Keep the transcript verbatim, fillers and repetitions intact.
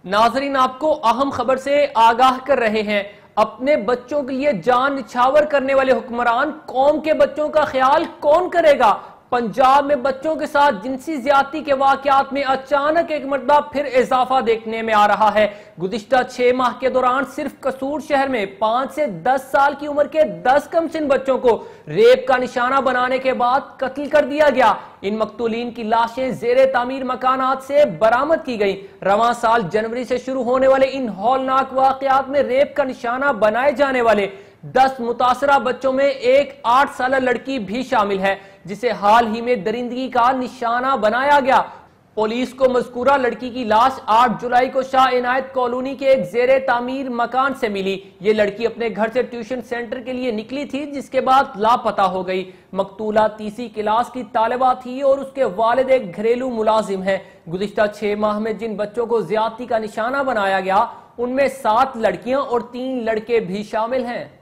नाजरीन, आपको अहम खबर से आगाह कर रहे हैं। अपने बच्चों के लिए जान निछावर करने वाले हुक्मरान कौम के बच्चों का ख्याल कौन करेगा। पंजाब में बच्चों के साथ जिनसी ज्यादती के वाकयात में अचानक एक मरतबा फिर इजाफा देखने में आ रहा है। गुज़िश्ता छह माह के दौरान सिर्फ कसूर शहर में पांच से दस साल की उम्र के दस कमसिन बच्चों को रेप का निशाना बनाने के बाद कत्ल कर दिया गया। इन मकतूलीन की लाशें जेरे तामीर मकानात से बरामद की गई। रवां साल जनवरी से शुरू होने वाले इन हौलनाक वाकयात में रेप का निशाना बनाए जाने वाले दस मुतासरा बच्चों में एक आठ साल लड़की भी शामिल है, जिसे हाल ही में दरिंदगी का निशाना बनाया गया। पुलिस को मज़कूरा लड़की की लाश आठ जुलाई को शाह इनायत कॉलोनी के एक जेरे तामीर मकान से मिली। ये लड़की अपने घर से ट्यूशन सेंटर के लिए निकली थी, जिसके बाद लापता हो गई। मकतूला तीसरी क्लास की तालिबा थी और उसके वालिद एक घरेलू मुलाजिम है। गुज़िश्ता छह माह में जिन बच्चों को ज्यादती का निशाना बनाया गया, उनमें सात लड़कियां और तीन लड़के भी शामिल हैं।